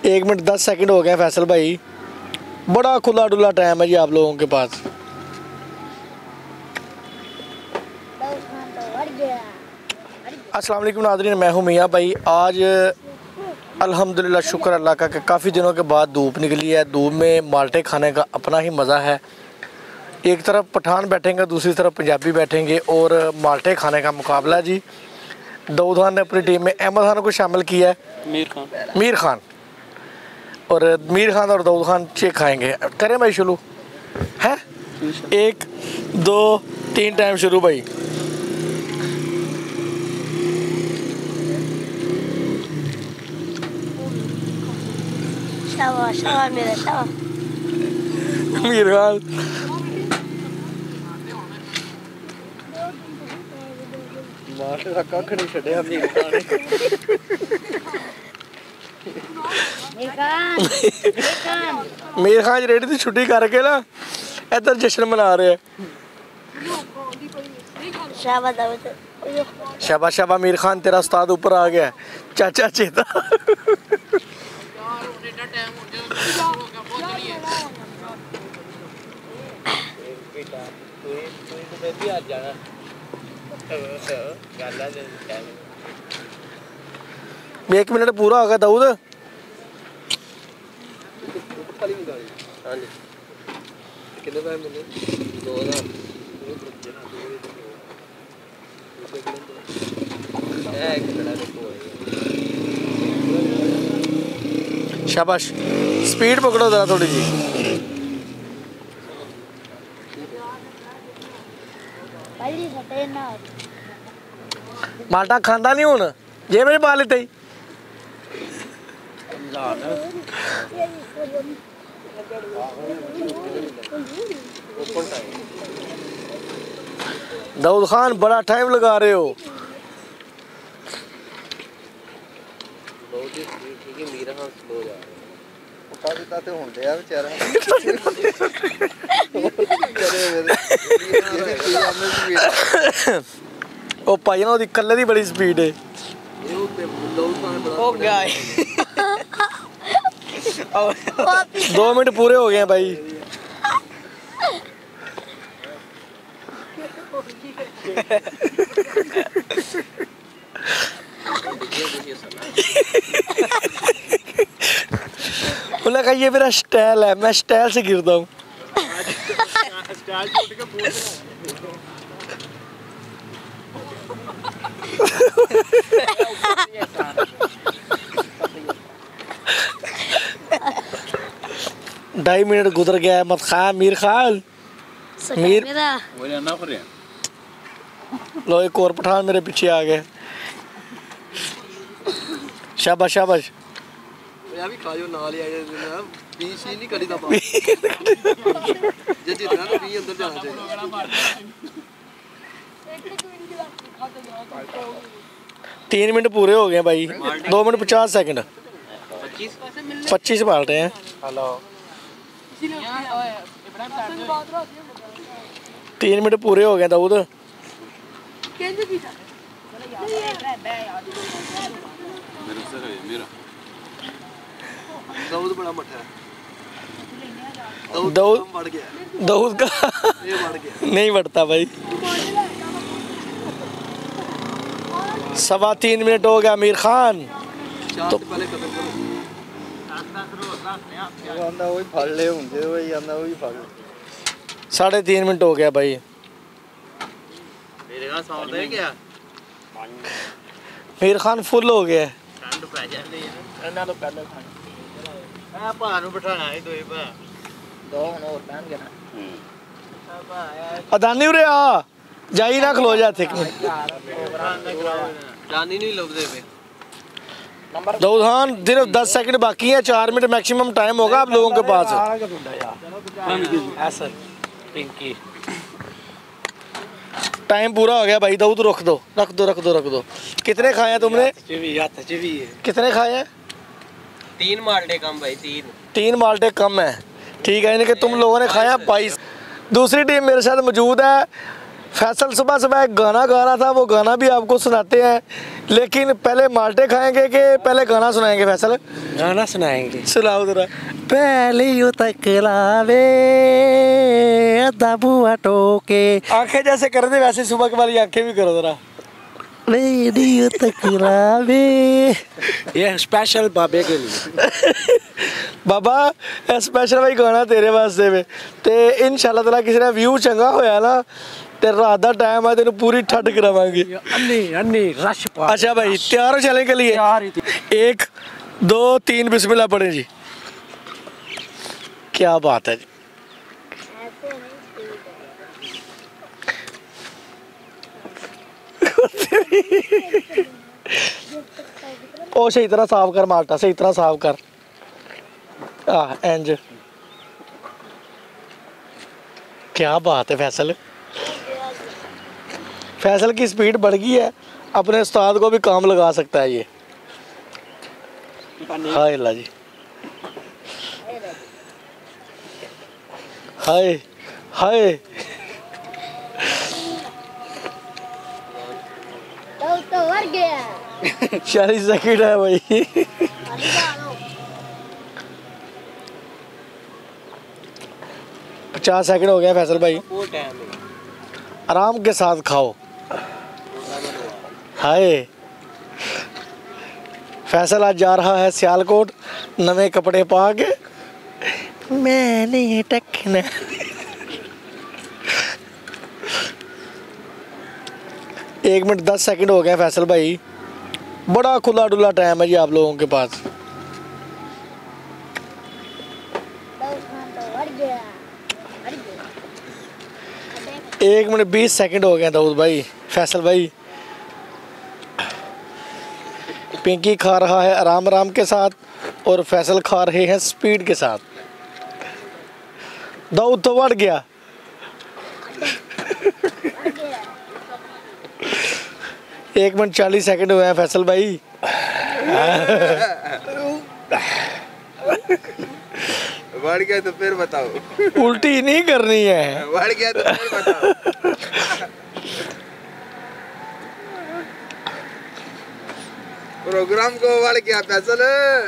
1 minute 10 second हो गए फैसल भाई, बड़ा खुला डुला टाइम है जी आप लोगों के पास। अस्सलाम वालेकुम नाज़रीन, मैं हूँ मियाँ भाई। आज अल्हम्दुलिल्लाह शुक्र अल्लाह का कि काफ़ी दिनों के बाद धूप निकली है। धूप में माल्टे खाने का अपना ही मज़ा है। एक तरफ पठान बैठेंगे, दूसरी तरफ पंजाबी बैठेंगे और माल्टे खाने का मुकाबला जी। दाऊद खान ने अपनी टीम में अहमद खान को शामिल किया है, मीर खान और मीर खान और दाऊद खान चेक खाएंगे। करें भाई शुरू है? 1 2 3 टाइम शुरू भाई। शाबाश शाबाश मेरा शाबाश। मीर खान मास्टर का कख नहीं छड़िया मीर खान मीर खान रेडी की छुट्टी करके ना इधर जश्न मना रहे हैं। शाबाश शाबाश मीर खान, तेरा उस्ताद ऊपर आ गया है। चाचा चेता एक मिनट पूरा हो गया दाऊद। शाबाश, स्पीड पकड़ो जरा थोड़ी जी। माल्टा खांदा नहीं हूं जे मेरे पा लेते ही। दाऊद खान बड़ा टाइम लगा रहे हो। ओ भाई ना कल्ले दी बड़ी स्पीड है। 2 मिनट पूरे हो गए हैं भाई। उन्हें कहा ये मेरा स्टाइल है, मैं स्टाइल से गिरता हूँ। ढाई मिनट गुजर गया है। मत खा मीर खान। मीर लो एक और पठान मेरे पीछे आ गए। शाबाश शाबाश। तीन मिनट पूरे हो गए भाई। 2 मिनट 50 सेकंड। 25 बाल्टे हैं। 3 मिनट पूरे हो गए दाऊद। दाऊद बड़ा मठा है। दाऊद का नहीं बढ़ता भाई। 3.25 मिनट हो गया मीर खान तो 3.5 मिनट हो गया भाई। मीर खान फुल हो गया। अदानी उरे आ जाई ना खलो जा थे। दाऊद खान सिर्फ 10 सेकंड बाकी है। 4 मिनट मैक्सिमम टाइम होगा आप लोगों के पास। टाइम पूरा हो गया भाई। दाऊद रख दो रख दो रख दो रख दो। कितने खाए हैं तुमने? कितने खाए हैं? 3 माल्टे कम भाई। 3 माल्टे कम है। ठीक है, यानी कि तुम लोगों ने खाया 22। दूसरी टीम मेरे साथ मौजूद है। फैसल सुबह सुबह एक गाना गा रहा था, वो गाना भी आपको सुनाते हैं, लेकिन पहले माल्टे खाएंगे कि पहले गाना सुनाएंगे फैसल? गाना सुनाएंगे। सुनाओ जरा। पहले यू तकरावे अद्धा बुआ टोके। आंखें जैसे कर दे वैसे सुबह के वाली आंखें भी करो जरा। रेडियो तकरावे। ये स्पेशल बाबे के लिए। बाबा स्पेशल भाई गाना तेरे वास्ते वे ते इंशाल्लाह ताला किसी ने व्यू चंगा होया ना ते रात दा टाइम है तेन पूरी ठंड करावांगे। अन्नी अन्नी रश पा। अच्छा भाई तैयार हो चलने के लिए? 1 2 3 बिस्मिल्लाह पढ़े जी। क्या बात है जी। ओ सही तरह साफ कर माल्टा, सही तरह साफ कर। इंज क्या बात है फैसल। फैसल की स्पीड बढ़ गई है, अपने उस्ताद को भी काम लगा सकता है ये। हाय अल्लाह जी, हाय हाय। तो मर गया। 40 सेकंड है भाई। 50 सेकंड हो गया फैसल भाई। आराम के साथ खाओ। हाय फैसल आज जा रहा है सियालकोट नवे कपड़े पा के। मैंने टकना। एक मिनट 10 सेकंड हो गए फैसल भाई। बड़ा खुला डुला टाइम है जी आप लोगों के पास। एक मिनट 20 सेकंड हो गए दाऊद भाई। फैसल भाई पिंकी खा रहा है आराम आराम के साथ और फैसल खा रहे हैं स्पीड के साथ। दाऊद तो बढ़ गया। एक मिनट 40 सेकंड हुए हैं फैसल भाई। बढ़ गया तो फिर बताओ। उल्टी नहीं करनी है। बढ़ गया तो फिर बताओ। प्रोग्राम को बढ़ गया फैसल।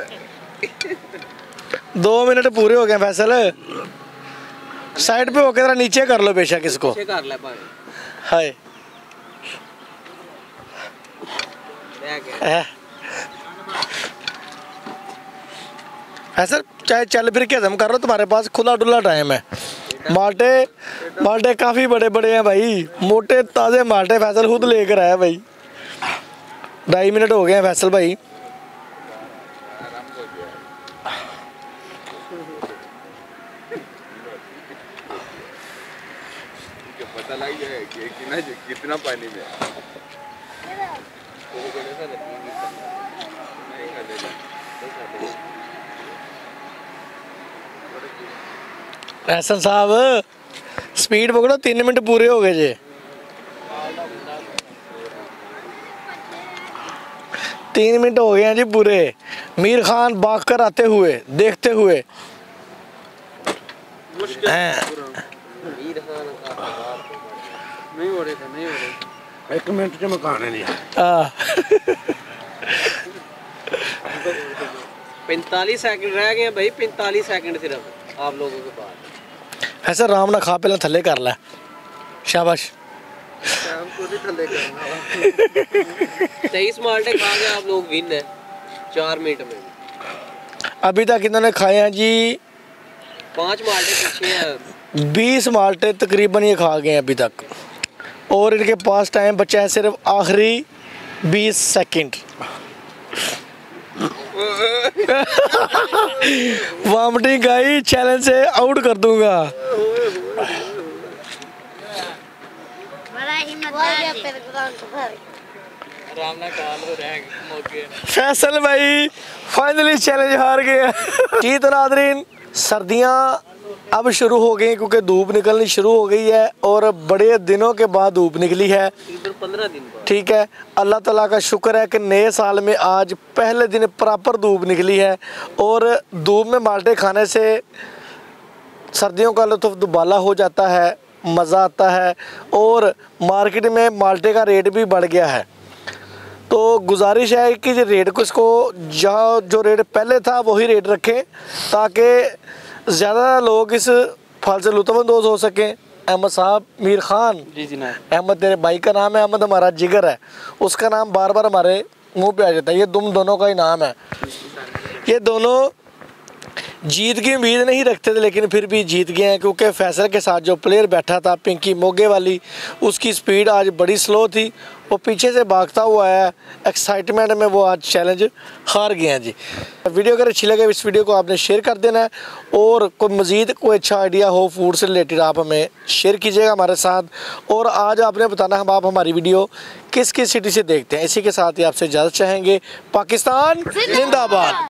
2 मिनट पूरे हो गए फैसल। साइड पे होकर जरा नीचे कर लो बेशक इसको। कर ले हाय फैसल चाहे चल फिर के हजम कर लो, तुम्हारे पास खुला डुला टाइम है। माल्टे माल्टे काफ़ी बड़े बड़े हैं भाई, मोटे ताज़े माल्टे फैसल खुद लेकर आया भाई। 2.5 मिनट हो गए हैं फैसल भाई। पता लग जाए कि कितना पानी में। एहसन साहब स्पीड पकड़ो, 3 मिनट पूरे हो गए जी। 3 मिनट हो गए हैं जी पूरे। मीर खान भाग कर आते हुए देखते हुए। नहीं हो रहे थे, नहीं हो रहे। 1 मिनट से मकान नहीं। 45 सेकंड रह गए भाई। 45 सेकंड सिर्फ आप लोगों के पास। ऐसा आराम ना खा, पहले थले कर ले। शाबाश। 23 माल्टे खा के आप लोग विन है 4 मिनट में। अभी तक इन्होंने खाए हैं जी 5 माल्टे पीछे हैं। 20 माल्टे तकरीबन ये खा गए हैं अभी तक, और इनके पास टाइम बचा है सिर्फ आखिरी 20 सेकंड। वॉमिटिंग आई, चैलेंज से आउट कर दूंगा। फैसल भाई फाइनली चैलेंज हार गया। जी तो नाज़रीन सर्दियाँ अब शुरू हो गई क्योंकि धूप निकलनी शुरू हो गई है और बड़े दिनों के बाद धूप निकली है। 15 दिन बाद। ठीक है, अल्लाह ताला का शुक्र है कि नए साल में आज पहले दिन प्रॉपर धूप निकली है और धूप में माल्टे खाने से सर्दियों का लुत्फ़ दुबाला हो जाता है। मज़ा आता है और मार्केट में माल्टे का रेट भी बढ़ गया है। तो गुजारिश है कि जो रेट को इसको जहाँ जो रेट पहले था वही रेट रखें ताकि ज़्यादा लोग इस फल से लुत्फ़अंदोज़ हो सकें। अहमद साहब, मीर खान, जी जनाब, अहमद तेरे भाई का नाम है, अहमद हमारा जिगर है, उसका नाम बार बार हमारे मुंह पे आ जाता है। ये तुम दोनों का ही नाम है। ये दोनों जीत की उम्मीद नहीं रखते थे लेकिन फिर भी जीत गए हैं, क्योंकि फैसल के साथ जो प्लेयर बैठा था पिंकी मोगे वाली, उसकी स्पीड आज बड़ी स्लो थी। वो पीछे से भागता हुआ है, एक्साइटमेंट में वो आज चैलेंज हार गए हैं जी। वीडियो अगर अच्छी लगे इस वीडियो को आपने शेयर कर देना है, और कोई मज़ीद कोई अच्छा आइडिया हो फूड से रिलेटेड आप हमें शेयर कीजिएगा हमारे साथ। और आज आपने बताना हम आप हमारी वीडियो किस किस सिटी से देखते हैं। इसी के साथ ही आपसे इजाज़त चाहेंगे। पाकिस्तान जिंदाबाद।